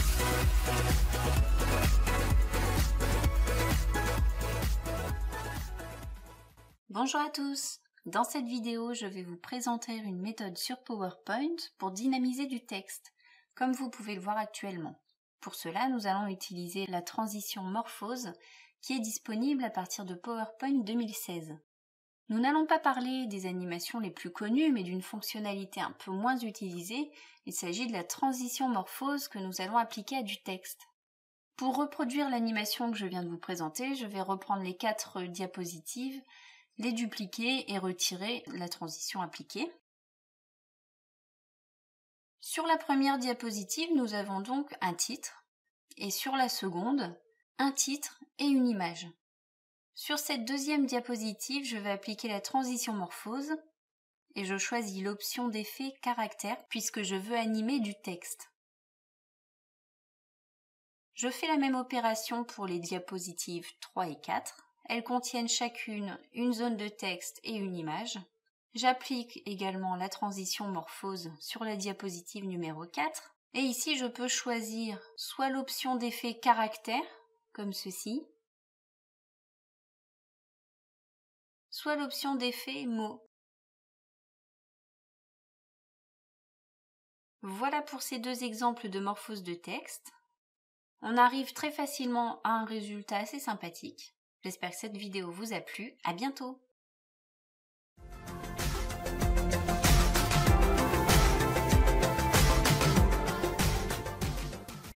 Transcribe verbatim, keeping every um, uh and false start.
Bonjour à tous! Dans cette vidéo, je vais vous présenter une méthode sur PowerPoint pour dynamiser du texte, comme vous pouvez le voir actuellement. Pour cela, nous allons utiliser la transition Morphose qui est disponible à partir de PowerPoint deux mille seize. Nous n'allons pas parler des animations les plus connues, mais d'une fonctionnalité un peu moins utilisée. Il s'agit de la transition Morphose que nous allons appliquer à du texte. Pour reproduire l'animation que je viens de vous présenter, je vais reprendre les quatre diapositives, les dupliquer et retirer la transition appliquée. Sur la première diapositive, nous avons donc un titre et sur la seconde, un titre et une image. Sur cette deuxième diapositive, je vais appliquer la transition Morphose et je choisis l'option d'effet caractère puisque je veux animer du texte. Je fais la même opération pour les diapositives trois et quatre. Elles contiennent chacune une zone de texte et une image. J'applique également la transition Morphose sur la diapositive numéro quatre. Et ici, je peux choisir soit l'option d'effet caractère, comme ceci, soit l'option d'effet mots. Voilà pour ces deux exemples de morphose de texte. On arrive très facilement à un résultat assez sympathique. J'espère que cette vidéo vous a plu. À bientôt!